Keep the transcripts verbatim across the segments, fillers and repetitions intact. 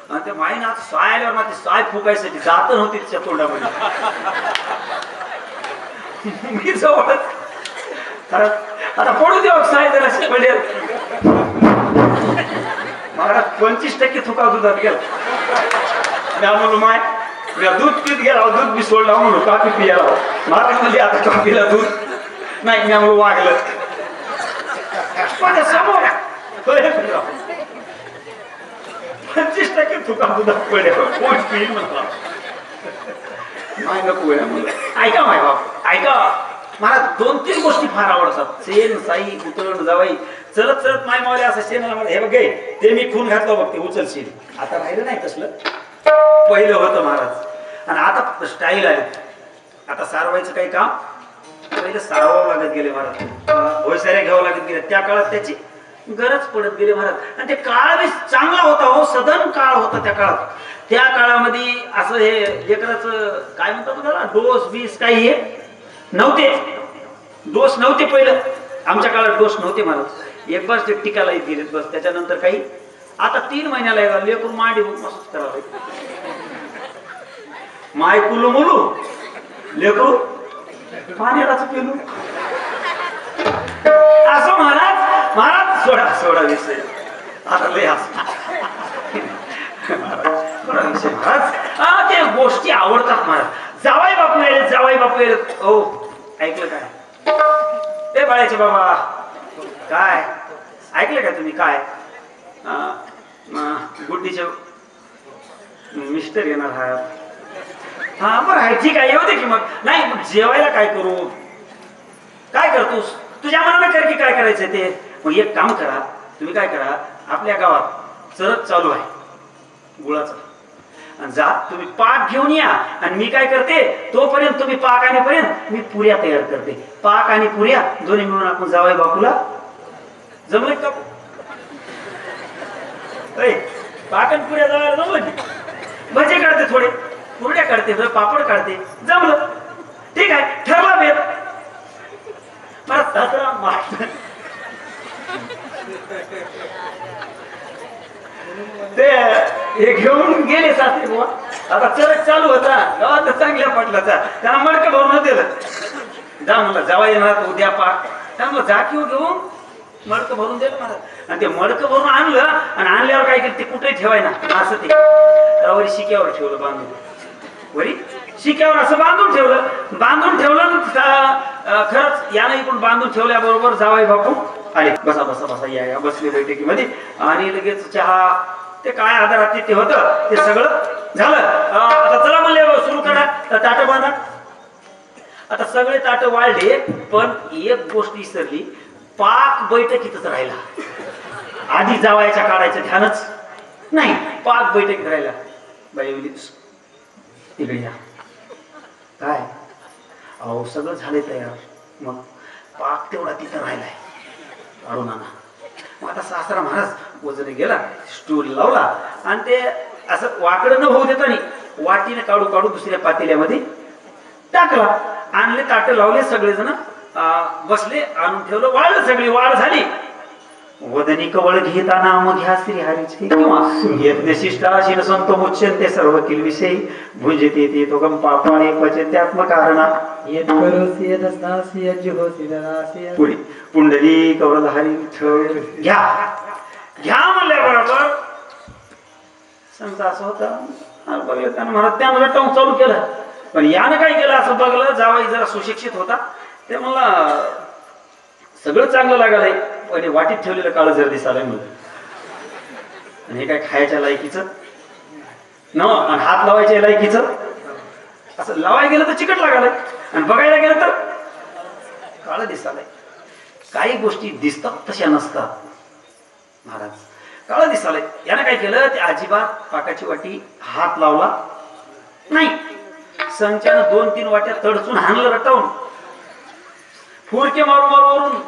आणि त्या माईनं आता साय आल्यावर ना ती साय फुकायसाठी जात नव्हती तिच्या तोंडामध्ये. मी जवळ आता पडू देऊ साय जरा पडेल. मला पंचवीस टक्के थुका दुधात गेला. म्हणून माय दूध पीत गेला, दूध बी सोडला म्हणून कॉफी पियाला. मला म्हणजे आता कॉफीला दूध नाही, मी म्हणून वागलं समोर पंचवीस टक्के थुका दुधात पडेल. कोण पिईल म्हणला माय नको ऐका माय बाप ऐका. मला दोन तीन गोष्टी फार आवडतात. शेण साई उतरण जावाई चलत चलत माय मावले असं शेणाला मला हे बघ ते मी खून घातलं बघ ते उचल शेण. आता राहिलं नाही तसलं, पहिलं होतं महाराज. आणि आता फक्त स्टाईल आहे. आता सारवायचं काही काम पहिलं सारवावं लागत गेले महाराज, भोयसाऱ्या घ्यावं लागत गेले. त्या काळात त्याची गरज पडत गेली महाराज. आणि ते काळ बी चांगला होता हो, सदन काळ होता त्या काळात. त्या काळामध्ये असं हे लेकराचं काय म्हणतात त्याला डोस बीस काही हे नव्हते, डोस नव्हते. पहिलं आमच्या काळात डोस नव्हते महाराज. एक बस ते टिकाला येत गेले बस, त्याच्यानंतर काही. आता तीन महिन्याला येतात लेकरून मांडी मस्त करावं माय कुलू मुलू लेकरू पाण्यालाच पेलू असं महाराज. महाराज सोडा सोडा विषय आता लय असं विषय महाराज. हा ते गोष्टी आवडतात महाराज. जावाई बापू येईल जावाई बापू येईल. हो ऐकलं काय ते बाळाचे बाबा काय ऐकलं का तुम्ही काय गुड्डीचे मिस्टर येणार आहात. हा बरं आहे ठीक आहे येऊ दे की. मग नाही मग जेवायला काय करू, काय करतोस तुझ्या मनाला कर की काय करायचं ते. मग एक काम करा तुम्ही काय करा, आपल्या गावात चरत चालू आहे गुळाचा, आणि जा तुम्ही पाक घेऊन या. आणि मी काय करते तोपर्यंत तुम्ही पाक आणेपर्यंत मी पुऱ्या तयार करते. पाक आणि पुऱ्या दोन्ही मिळून आपण जावई बापूला जमलं का? पाक आणि पुऱ्या जावायला जमलं की भजे काढते, थोडे पुऱ्या काढते, पापड काढते, जमलं ठीक आहे. ठरला भेद ते हे घेऊन गेले सासरे बुवा. आता चरक चालू होता गावात चांगल्या पटलाचा, त्यांना मडकं भरून दिलं. जा म्हणलं जावा येणार उद्या पाक. त्यामुळे जा किंवा घेऊन मडकं भरून दिलं मला. आणि ते मडकं भरून आणलं आणि आणल्यावर काय केलं ते कुठे ठेवाय ना असं ते वरी शिक्यावर ठेवलं बांधून. वरी शिक्यावर असं बांधून ठेवलं. बांधून ठेवलं खरंच यानं इकडून बांधून ठेवल्याबरोबर जावाई बापू आले. बसा बसा बसा या या बसले बैठकीमध्ये. आणि लगेच चहा ते काय आधारात ते होतं ते सगळं झालं. आता चला म्हणले सुरू करा ताटं बांधा. आता सगळे ताट वाढले पण एक गोष्ट विसरली, पाक बैठकीतच राहिला. आधी जावायच्या काढायचं ध्यानच नाही, पाक बैठकीत राहिला. बाई तिकडे या काय अहो सगळं झाले तयार, मग पाक तेवढा तिथं राहिलाय काढून आणा. मग आता सासरा महाराज वजने गेला, स्टूल लावला आणि ते असं वाकडं न होऊ देता नाही वाटीने काढू काढू दुसऱ्या पातेल्यामध्ये टाकला. आणले ताटे लावले, सगळेजण बसले, आणून ठेवलं, वाढलं, सगळी वाढ झाली. वदनी कवळ घेता नाम घ्या श्री हरीचे किंवा यज्ञ शिष्टाशीन संतो मुच्यंते सर्व किल विषयी भुंजते ते तो गम पापाळे पचत्यात्म कारणा येत करोसी यदस्तासी यज्जुहोसी ददासी पुढे पुंडली कवळधारी विठ्ठल घ्या घ्या म्हणल्याबरोबर समजा असं होतं. बघलं त्यानं म्हणत त्यानं रटवून चालू केलं. पण यानं काय केलं असं बघलं, जावाई जरा सुशिक्षित होता ते मला सगळं चांगलं लागलंय पण वाटीत ठेवलेलं काळं जर दिसायला म्हणून. आणि हे काय खायच्या लायकीचं न आणि हात लावायच्या लायकीचं. असं लावायला गेलं तर चिकट लागायला आणि बघायला गेलं तर काळं दिसायला. काही गोष्टी दिसतात तशा नसतात महाराज, काळं दिसायला. यानं काय केलं ते अजिबात पाकाची वाटी हात लावला नाही. संचानं दोन तीन वाट्या तडचून हाणलं रटावून, फुरके मारू मारू वरून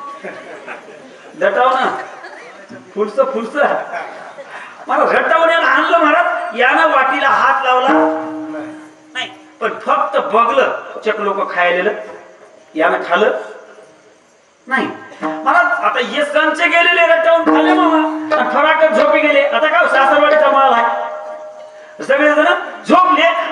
दटाव ना फुलस फुलस मला रटावून यानं आणलं महाराज. यानं वाटीला हात लावला नाही पण फक्त बघलं. चक लोक खायलेलं यानं खाल्लं नाही महाराज. आता हे संच गेलेले रटावून खाल्ले मामा, फराकच झोपी गेले. आता काय सासरवाडीचा माल आहे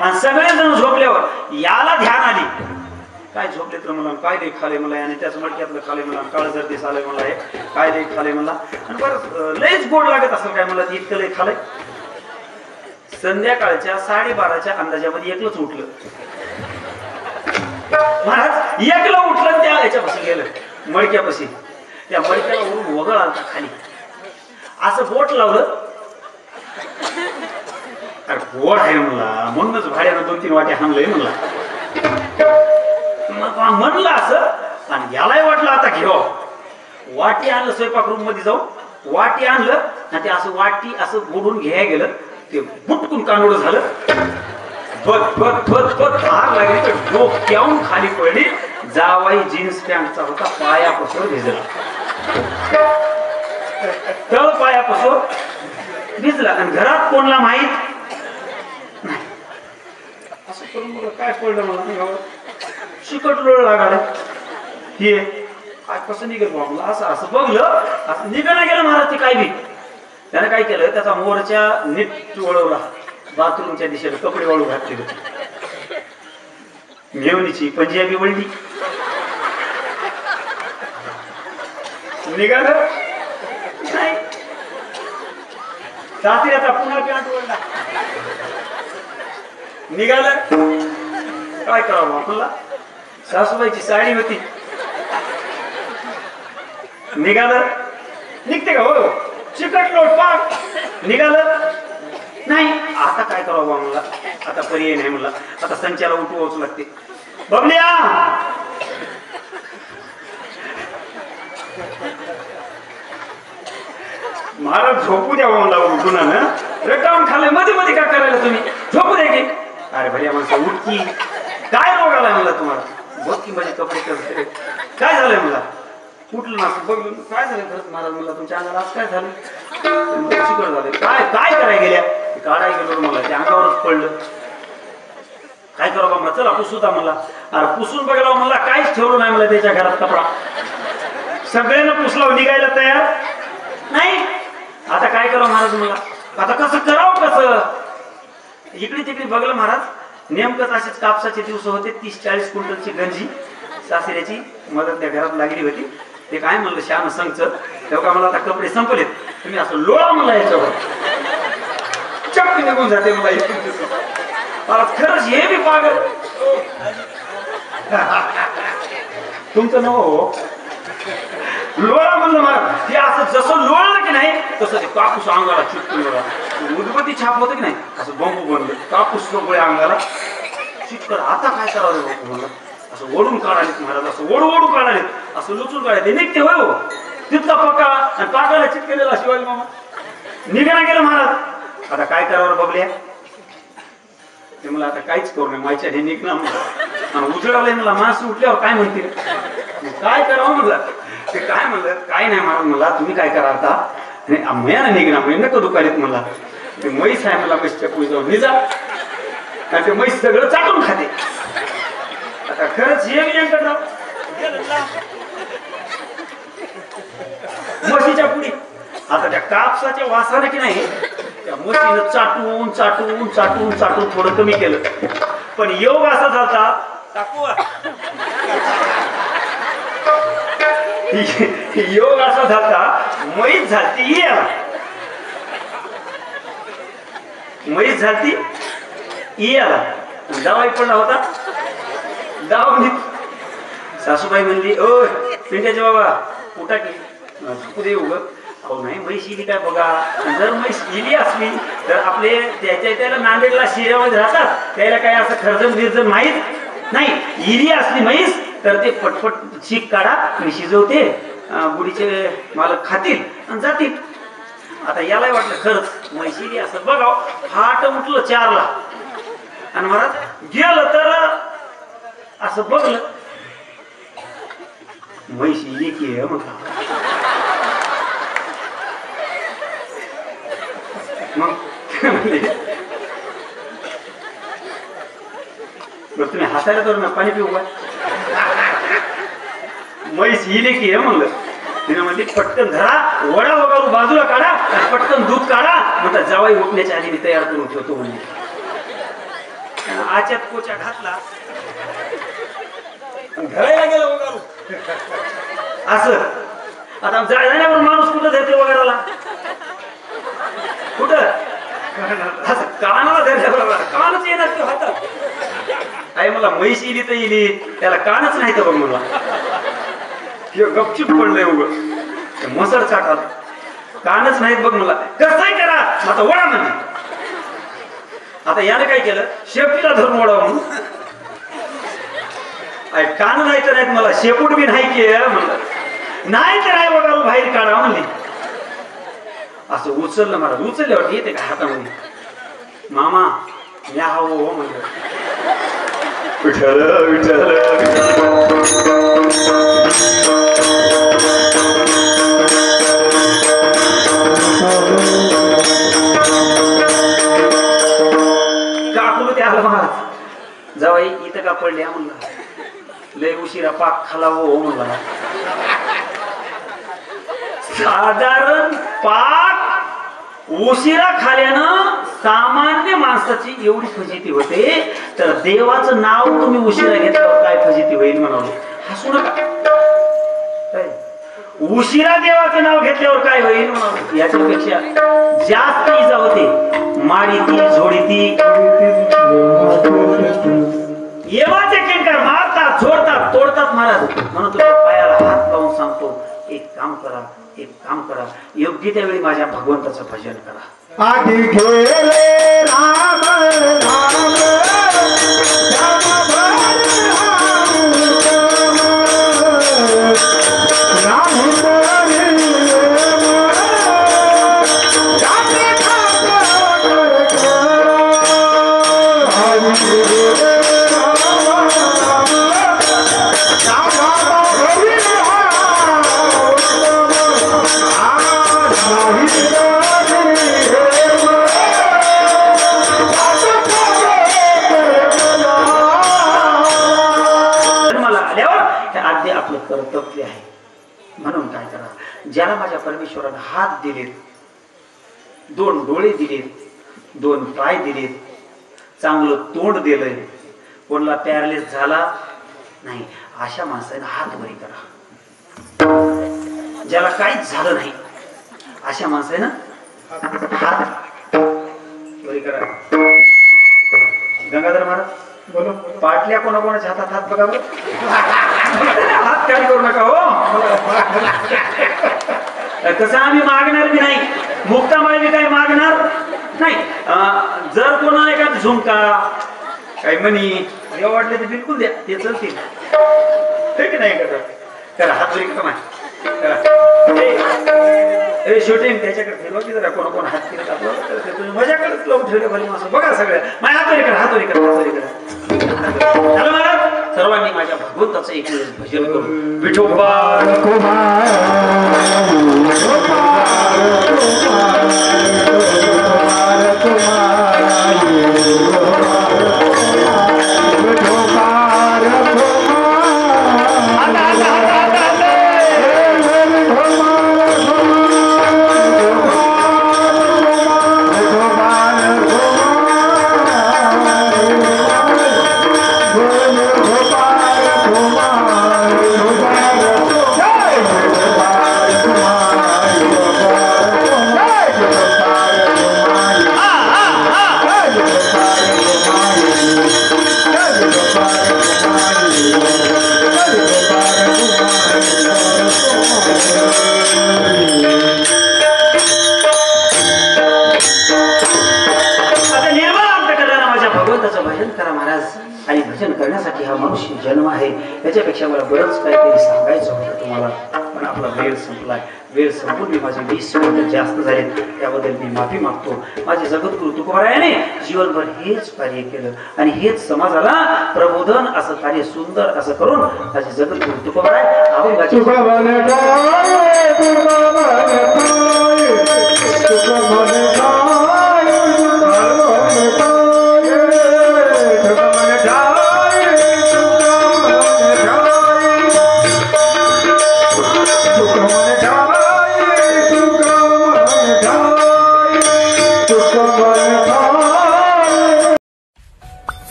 आणि सगळेजण झोपल्यावर याला ध्यान आली, काय झोपले तर मला काय नाही खाले मला, आणि त्याच मडक्यातलं खाले मला, काळ जर्दीस आलंय मला, हे काय नाही खाले मला, आणि बरं लयच गोड लागत असेल काय मला, इतकं लय खालंय. संध्याकाळच्या साडेबाराच्या अंदाजामध्ये एकलंच उठलं महाराज, एकलं उठलं त्या याच्यापाशी गेलं मडक्यापाशी, त्या मडक्याला वरून वगळ आलता खाली, असं बोट लावलं, अरे बोट आहे म्हणला, म्हणूनच भाड्यानं दोन तीन वाटे हाणलंय म्हणला. म्हणलं असं, आणि यालाही वाटलं आता घेऊ, वाटी आणलं स्वयंपाक रूम मध्ये जाऊन, वाटी आणलं आणि ते असं वाटी असं बुडून घ्यायला गेलं, ते बुटकून कानोड झालं, बत बत बत बत धार लागली तर डोक्याहून खाली पडली. जावाई जीन्स पॅन्टचा होता, पायापासून भिजला, तळ पायापासून भिजला, आणि घरात कोणला माहित नाही. असं करून मला काय पडलं, मला शिकट लोळ लागला, हे काय कसं निघेल मला, असं असं बघलं, असं निघणं गेलं महाराज. ते काय बी त्याने काय केलं, त्याचा मोरच्या नीट वळवला, बाथरूमच्या दिशेला कपडे वाळू घातले होते, मेवणीची पंजाबी वळली, निघालं नाही, सासऱ्याचा पुन्हा पॅन्ट वळला, निघालं. काय करावं आपल्याला, सासूबाईची साडी होती, निघालं, निघते का हो, चिकट लोट पाक, निघालं नाही. आता काय करावं आम्हाला, आता पर्याय नाही मला, आता संचाला उठवावंच लागते. बबल्या महाराज झोपू द्या मला, उठून ना रटावून खाल्लंय, मध्ये मध्ये काय करायला तुम्ही, झोपू द्या की. अरे भैया माणसा उठकी, काय रोग आलाय मला तुम्हाला, बघ की माझे कपडे करते, काय झालंय मला, उठलं ना बघलं, काय झालं खरंच महाराज मला तुमच्या अंगाला आज काय झालं, चिकट झालं, काय काय करायला गेल्या, काढाय गेलो मला, त्या अंगावरच पडलं, काय करावं मला, चला पुसू द्या मला. अरे पुसून बघायला मला काहीच ठेवलं नाही, मला त्याच्या घरात कपडा, सगळ्यांना पुसला, निघायला तयार नाही. आता काय करावं महाराज मला, आता कसं करावं कसं, इकडे तिकडे बघलं महाराज, नेमकंच असेच कापसाचे दिवस होते, तीस चाळीस क्विंटलची गंजी सासऱ्याची मदत त्या घरात लागली होती. ते काय म्हणलं श्याम संगच, तेव्हा मला आता कपडे संपलेत, तुम्ही असं लोळा मला याच्यावर, चक्क निघून जाते मला इकडे, खरंच हे बी पागल तुमचं नाव हो, लोळा म्हणलं मला, ते असं जसं लोळलं की नाही तसं ते कापूस अंगाला चिटकून लोळा, उदबत्ती छाप होतं की नाही, असं बंबू बनलं, कापूस गोळे अंगाला चिटकन. आता काय करावं बापू मला, असं ओढून काढालेत महाराज, असं ओढू ओढू काढालेत, असं लुचून काढायचे, निघते होय हो, तिथला पक्का आणि पाकाला चिटकेलेला शिवाजी मामा, निघायला गेलं महाराज. आता काय करावं बबल्या, ते मला आता काहीच करू नये, मायच्या हे निघणार मला, उजळवलंय मला, माणसं उठल्यावर काय म्हणतील, काय करावं म्हणलं. ते काय म्हणलं, काय नाही महाराज मला, तुम्ही काय करा आता, मैया ना निघणार, म्हणजे नको दुकानीत मला, ते म्हैस आहे मला, म्हैसच्या पुढे जाऊन निजा, आणि ते म्हैस सगळं चाटून खाते. आता खरंच हे विजय राव, म्हशीच्या पुढी, आता त्या कापसाच्या वासाने की नाही, त्या म्हशीनं चाटून चाटून चाटून चाटून थोडं कमी केलं, पण योग असा झाला टाकू योग असा झाला, म्हैस झालती याला, म्हैस झालती याला, जावाई पडला होता, जाऊ सासूबाई म्हणली, ओ पिंट्याचे बाबा उठा की, झोपू दे उग, अहो नाही म्हैस इली काय बघा, जर म्हैस इली असली तर आपले त्याच्या त्याला नांदेडला शिऱ्यामध्ये राहतात, त्याला काय असं खर्जन बिर्जन माहीत नाही, इली असली म्हैस तर ते पटपट शीक काढा, मी शिजवते, बुडीचे मालक खातील आणि जातील. आता यालाही वाटलं खरंच म्हैस इली असं बघा, फाट उठलं चारला, आणि महाराज गेलं तर असं बघलं, म्हैशी एक आहे म्हटलं, मग तुम्ही हसायला करू ना, पाणी पिऊ का, म्हैस हिले की आहे म्हणलं. तिने म्हणली पटकन धरा, वडा वगैरे बाजूला काढा, पटकन दूध काढा, म्हणतात जावाई उठण्याच्या आधी मी तयार करून ठेवतो म्हणजे. आच्यात कोचा घातला घरायला गेलो वगैरे असं. आता जाण्यावर माणूस कुठं धरते वगैरेला कुठं कानाला धरल्या कानच येणार तो हातात आई मला म्हैस इली तर इली त्याला कानच नाही तर बघ मला गपचिप पडलंय उगं मसड चाकाल कानच नाहीत बघ मला कसंही करा आता वडा म्हणजे. आता याने काय केलं शेपटीला धरून वडा म्हणून कान नाही तर नाहीत मला शेपूट बी नाही के म्हणलं नाही तर आहे बघा बाहेर काढा म्हणली. असं उचललं मला उचलल्यावर येते का हातामध्ये मामा या हो म्हणलं विठ्ठल विठ्ठल काकून ते आलं महाराज जावाई इथं का पडले म्हणलं लय उशिरा पाक खाला हो म्हणला. साधारण पाक उशिरा खाल्यानं सामान्य माणसाची एवढी फजिती होते तर देवाचं नाव तुम्ही उशिरा घेतल्यावर काय फजिती होईल म्हणाले. हसू नका. उशिरा देवाचं नाव घेतल्यावर काय होईल म्हणाले. याच्यापेक्षा जास्त इजा होते मारीती झोडीती येवाचे किंकर मारतात झोडतात तोडतात महाराज. म्हणून तुझ्या पायाला हात लावून सांगतो एक काम करा एक काम करा योग्य त्यावेळी माझ्या भगवंताचं भजन करा. आधी गेले राम राम कर्तव्य आहे. म्हणून काय करा ज्याला माझ्या परमेश्वरानं हात दिलेत दोन डोळे दिलेत दोन पाय दिलेत चांगलं तोंड दिलंय कोणाला पॅरालिस झाला नाही अशा माणसाने हात वरी करा. ज्याला काहीच झालं नाही अशा माणसाने हात वरी करा. गंगाधर महाराज बोलो पाटल्या कोणाकोणाच्या हातात हात बघा हात काय करू नका हो. कसं आम्ही मागणार बी नाही मुक्तामाळी बी काही मागणार नाही. जर कोणाला एखादा झुमका काही मनी वाटले ते बिलकुल द्या ते चलतील ठीक नाही करा करा हात वरी करा शूटिंग त्याच्याकडे फिरवा की जरा कोणा कोण हात फिरत आपलं तुम्ही माझ्याकडेच लावून ठेवले भले माणसं बघा सगळ्या माझ्या हातवरी करा हातवरी करा हातवरी करा. चला महाराज सर्वांनी माझ्या भगवंताचं एक भजन करू. विठोबा करण्यासाठी हा मनुष्य जन्म आहे. याच्यापेक्षा मला बरंच काहीतरी सांगायचं होतं तुम्हाला पण आपला वेळ संपलाय. वेळ संपून मी माझे वीस मिनिट जास्त झाले त्याबद्दल मी माफी मागतो. माझे जगद्गुरु तुकोबारायाने जीवनभर हेच कार्य केलं आणि हेच समाजाला प्रबोधन असं कार्य सुंदर असं करून माझे जगद्गुरु तुकोबाराय अभंगाचे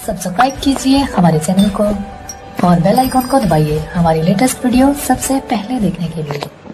सब्सक्राइब कीजिए हमारे चैनल को और बेल आइकॉन को दबाइए हमारी लेटेस्ट वीडियो सबसे पहले देखने के लिए।